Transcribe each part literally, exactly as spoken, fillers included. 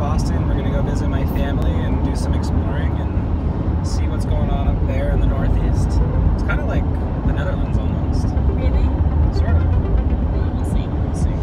Boston. We're gonna go visit my family and do some exploring and see what's going on up there in the Northeast. It's kind of like the Netherlands almost. Really? Sort of. Well, we'll see. We'll see.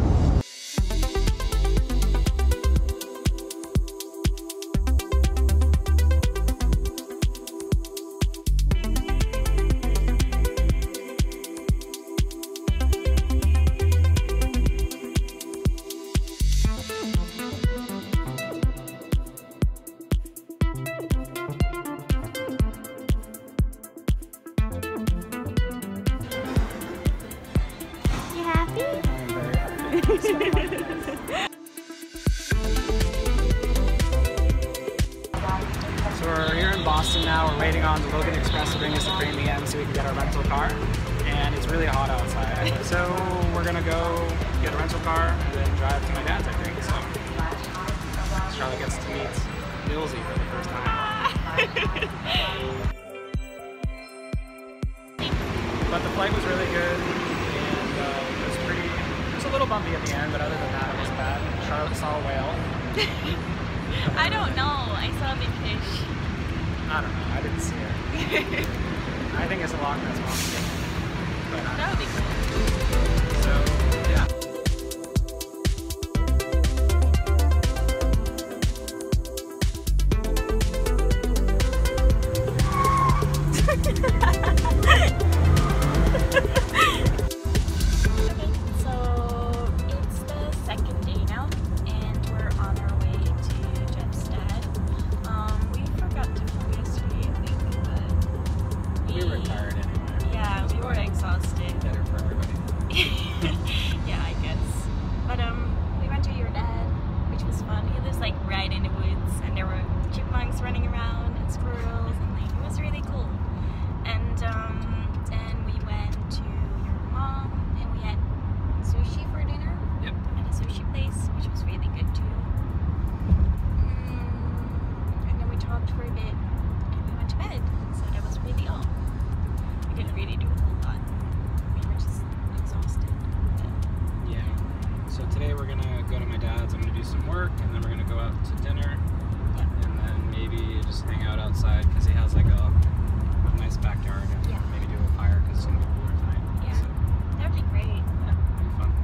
So we're here in Boston now. We're waiting on the Logan Express to bring us to Framingham so we can get our rental car. And it's really hot outside. So we're gonna go get a rental car and then drive to my dad's, I think. So Charlotte gets to meet Millsy for the first time. But the flight was really good, and uh, it was pretty, it was a little bumpy at the end, but other than that it wasn't bad. Charlotte saw a whale. I don't know. I saw a big fish. I don't know. I didn't see it. I think it's a Loch Ness monster. But I That would be cool. So, yeah. Today we're gonna go to my dad's, I'm gonna do some work, and then we're gonna go out to dinner, yeah. and then maybe just hang out outside because he has like a, a nice backyard, and yeah. maybe do a fire because it's gonna be cooler tonight. Yeah, so, that'd be great. Yeah, it'd be fun.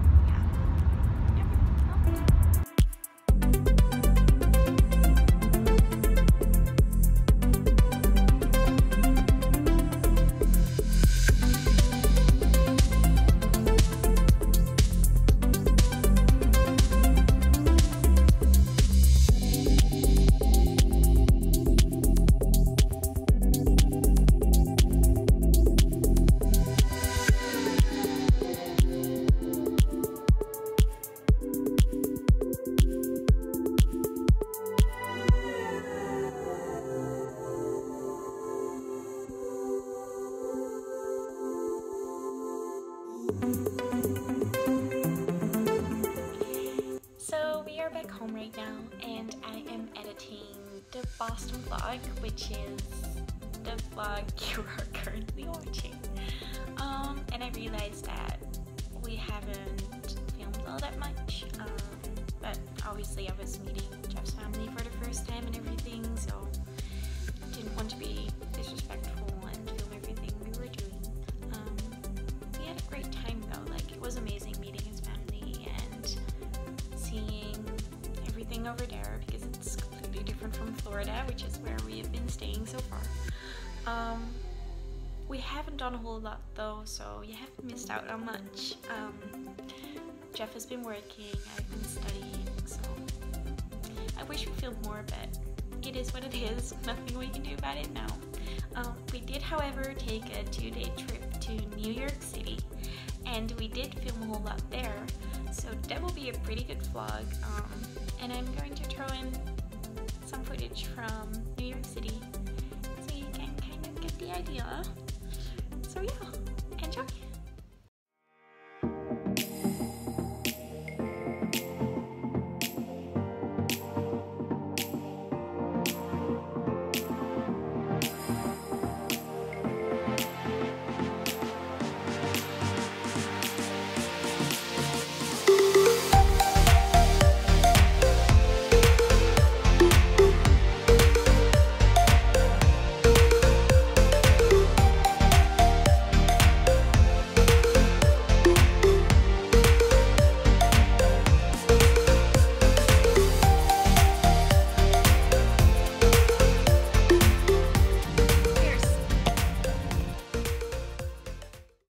So we are back home right now, and I am editing the Boston vlog, which is the vlog you are currently watching. Um, and I realized that we haven't filmed all that much, um, but obviously I was meeting Jeff's family for the first time and everything, so didn't want to be disrespectful and film everything we were doing. Um, we had a great time though, like it was amazing meeting his family and seeing everything over there because it's completely different from Florida, which is where we have been staying so far. Um, we haven't done a whole lot though, so you haven't missed out on much. Um, Jeff has been working, I've been studying, so I wish we filmed more, but it is what it is. Nothing we can do about it now. Um, we did, however, take a two-day trip to New York City, and we did film a whole lot there, so that will be a pretty good vlog. Um, and I'm going to throw in some footage from New York City so you can kind of get the idea. So yeah, enjoy!